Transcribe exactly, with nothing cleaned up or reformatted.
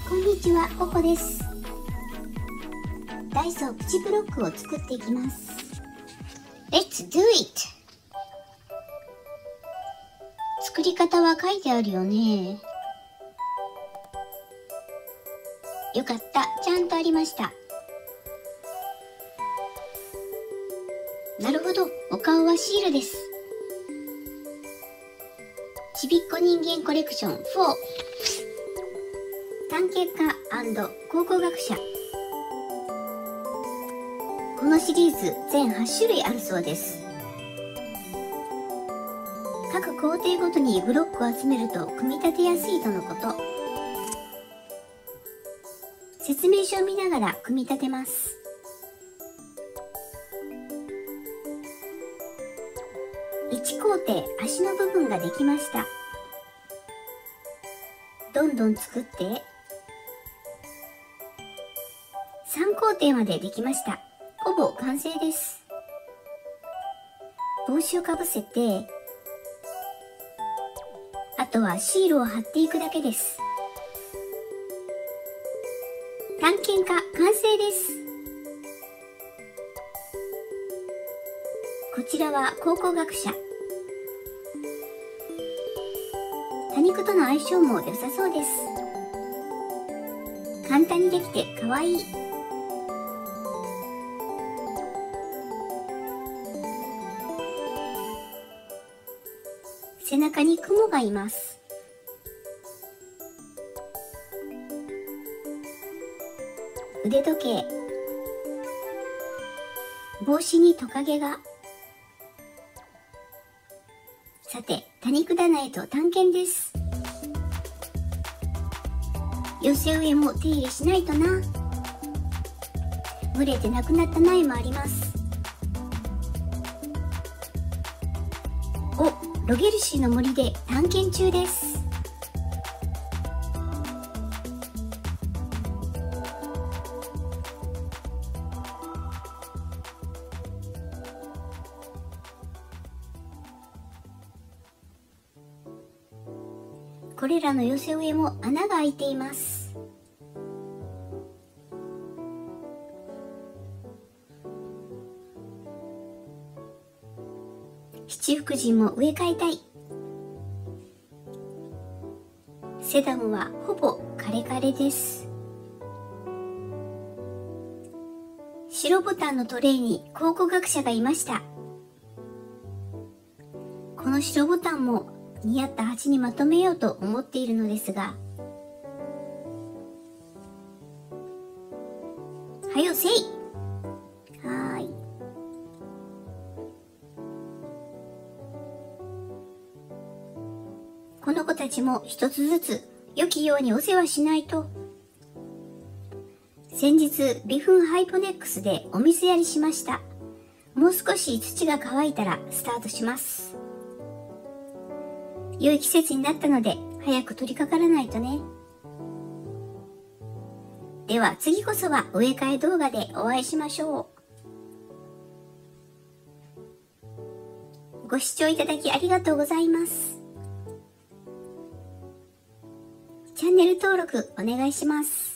こんにちは、ココです。ダイソープチブロックを作っていきます。Let's do it! 作り方は書いてあるよね。よかった、ちゃんとありました。なるほど、お顔はシールです。ちびっこ人間コレクションフォー。探検家&考古学者。このシリーズ全はち種類あるそうです。各工程ごとにブロックを集めると組み立てやすいとのこと。説明書を見ながら組み立てます。いち工程、足の部分ができました。どんどん作ってさん工程までできました。ほぼ完成です。帽子をかぶせて、あとはシールを貼っていくだけです。探検家完成です。こちらは考古学者。多肉との相性も良さそうです。簡単にできてかわいい。背中に雲がいます。腕時計。帽子にトカゲが。さて、多肉棚へと探検です。寄せ植えも手入れしないとな。蒸れてなくなった苗もあります。お、ロゲルシーの森で探検中です。これらの寄せ植えも穴が開いています。七福神も植え替えたい。セダムはほぼ枯れ枯れです。白ボタンのトレイに考古学者がいました。この白ボタンも似合った鉢にまとめようと思っているのですが、はよせい。はーい。この子たちも一つずつ良きようにお世話しないと。先日微粉ハイポネックスでお水やりしました。もう少し土が乾いたらスタートします。良い季節になったので早く取り掛からないとね。では次こそは植え替え動画でお会いしましょう。ご視聴いただきありがとうございます。チャンネル登録お願いします。